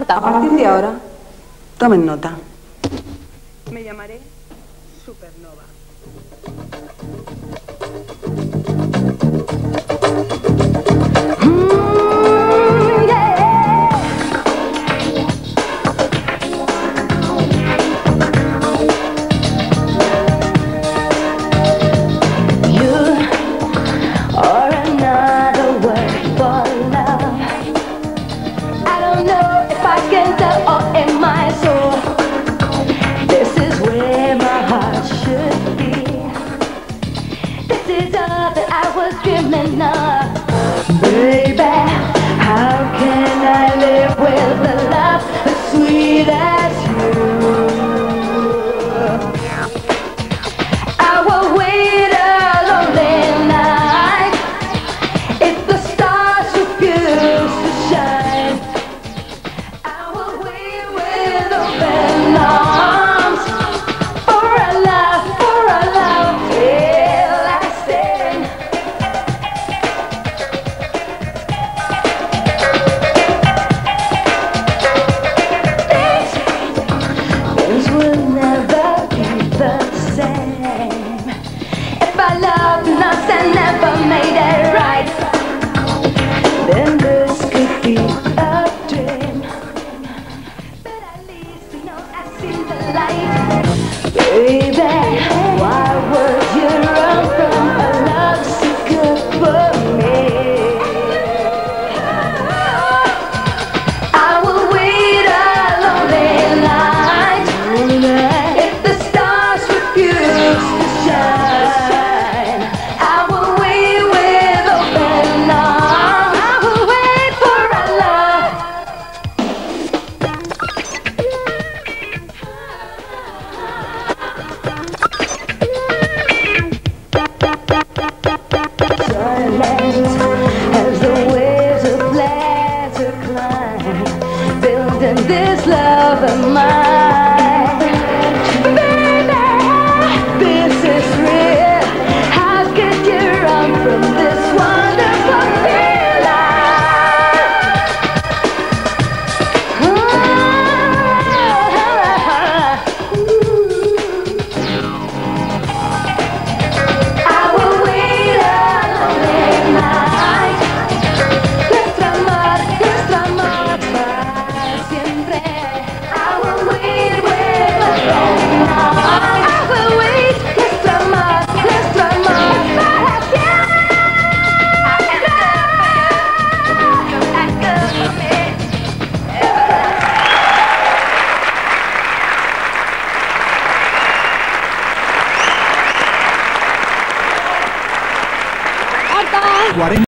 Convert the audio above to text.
A partir de ahora, tomen nota. Me llamaré Supernova. Baby, how can I live with a love as sweet as you? I will wait a lonely night if the stars refuse to shine. I will wait with open arms for a love everlasting. Things will never be the same if I loved lost and never made it right. Then this could be a dream, but at least you know I see the light. Baby, why would you run from a love so good for me? I will wait a lonely night if the stars refuse to shine. I will wait with open arms. I will wait for a love. Silence as the waves of pleasure climb, building this love of mine. Baby, this is real. How could you run from this wonderful feeling? I will wait a lonely night. Nuestro amor para siempre. I will wait with open arms. I will wait. Nuestro amor para siempre. ¡Corta!